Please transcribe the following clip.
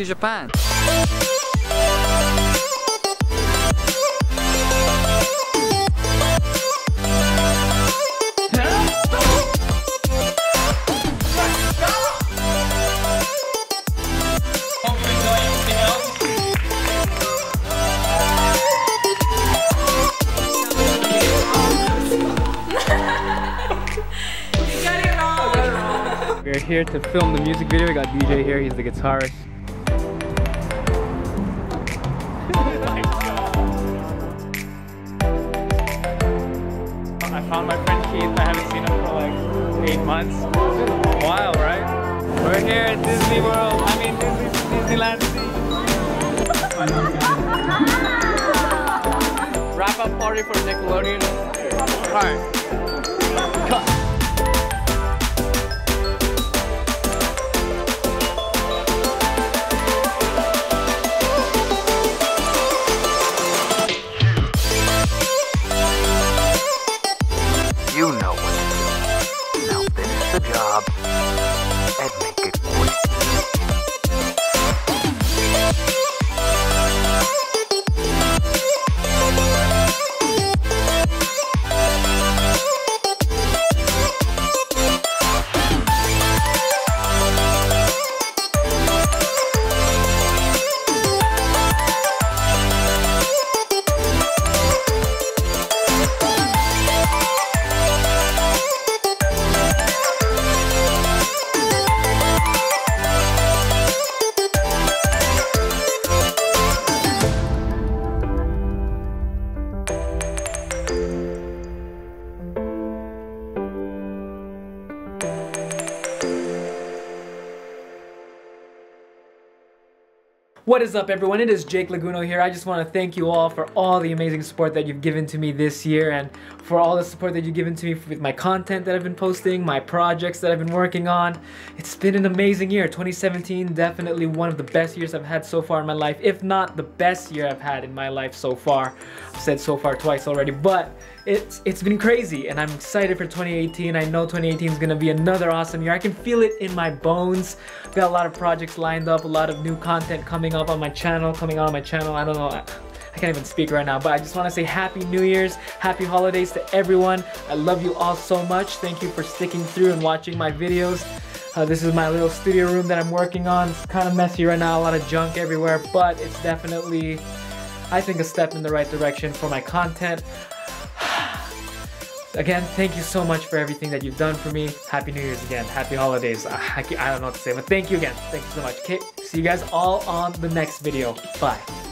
Japan. We're here to film the music video. We got DJ here, he's the guitarist. I found my friend Keith. I haven't seen him for like 8 months. It's been a while, right? We're here at Disney World. I mean Disneyland Sea. Wrap up party for Nickelodeon. Alright. Cut. You know what to do. Now finish the job and make it quick. What is up, everyone? It is Jake Laguno here. I just want to thank you all for all the amazing support that you've given to me this year, and for all the support that you've given to me with my content that I've been posting, my projects that I've been working on. It's been an amazing year. 2017, definitely one of the best years I've had so far in my life, if not the best year I've had in my life so far. I've said so far twice already, but it's been crazy, and I'm excited for 2018. I know 2018 is going to be another awesome year. I can feel it in my bones. I've got a lot of projects lined up, a lot of new content coming up on my channel, coming out on my channel. I don't know, I can't even speak right now, but I just want to say Happy New Year's, Happy Holidays to everyone. I love you all so much. Thank you for sticking through and watching my videos. This is my little studio room that I'm working on. It's kind of messy right now, a lot of junk everywhere, but it's definitely, I think, a step in the right direction for my content. Again, thank you so much for everything that you've done for me. Happy New Year's again. Happy holidays. I don't know what to say, but thank you again. Thank you so much. Okay, see you guys all on the next video. Bye.